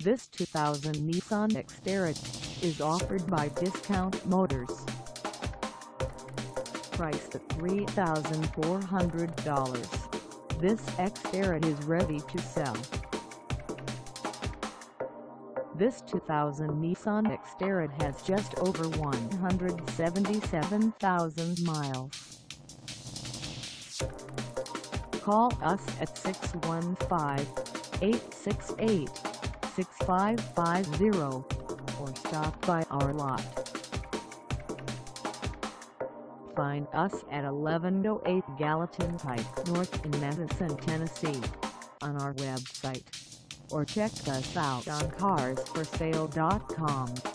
This 2000 Nissan Xterra is offered by Discount Motors. Priced at $3,400, this Xterra is ready to sell. This 2000 Nissan Xterra has just over 177,000 miles. Call us at 615-868-6550 or stop by our lot. Find us at 1108 Gallatin Pike North in Madison, Tennessee, on our website, or check us out on carsforsale.com.